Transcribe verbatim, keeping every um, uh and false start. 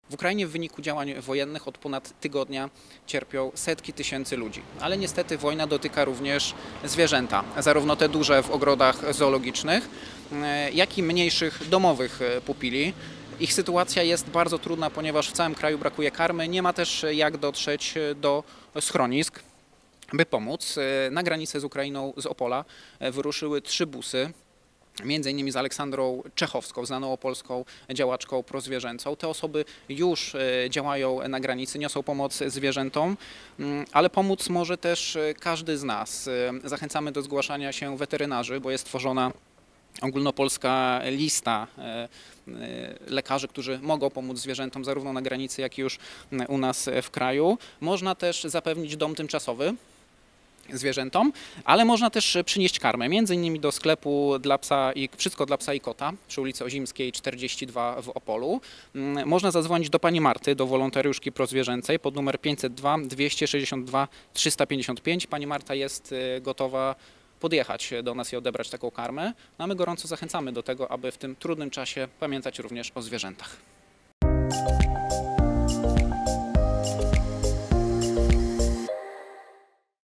W Ukrainie w wyniku działań wojennych od ponad tygodnia cierpią setki tysięcy ludzi, ale niestety wojna dotyka również zwierzęta, zarówno te duże w ogrodach zoologicznych, jak i mniejszych domowych pupili. Ich sytuacja jest bardzo trudna, ponieważ w całym kraju brakuje karmy, nie ma też jak dotrzeć do schronisk, by pomóc. Na granicę z Ukrainą z Opola wyruszyły trzy busy, między innymi z Aleksandrą Czechowską, znaną opolską działaczką prozwierzęcą. Te osoby już działają na granicy, niosą pomoc zwierzętom, ale pomóc może też każdy z nas. Zachęcamy do zgłaszania się weterynarzy, bo jest tworzona ogólnopolska lista lekarzy, którzy mogą pomóc zwierzętom zarówno na granicy, jak i już u nas w kraju. Można też zapewnić dom tymczasowy zwierzętom, ale można też przynieść karmę, między innymi do sklepu dla psa i wszystko dla psa i kota przy ulicy Ozimskiej czterdzieści dwa w Opolu. Można zadzwonić do pani Marty, do wolontariuszki prozwierzęcej pod numer pięćset dwa dwieście sześćdziesiąt dwa trzysta pięćdziesiąt pięć. Pani Marta jest gotowa podjechać do nas i odebrać taką karmę. No a my gorąco zachęcamy do tego, aby w tym trudnym czasie pamiętać również o zwierzętach.